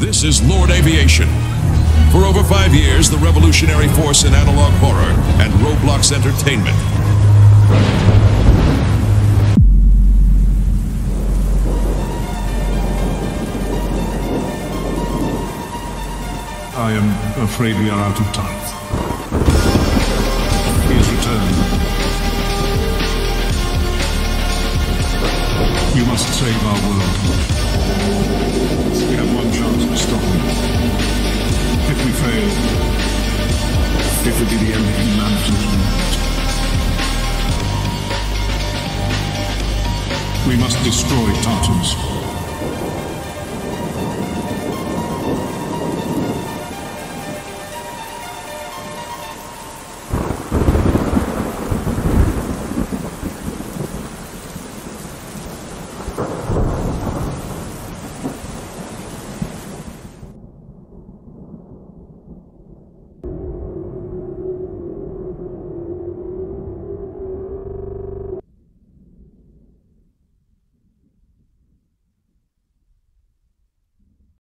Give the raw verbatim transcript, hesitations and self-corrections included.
This is Lxrdaviation. For over five years, the revolutionary force in analog horror and Roblox entertainment. I am afraid we are out of time. He has returned. You must save our world. We have one chance to stop him. If we fail, it will be the end of humanity. We must destroy Tartarus.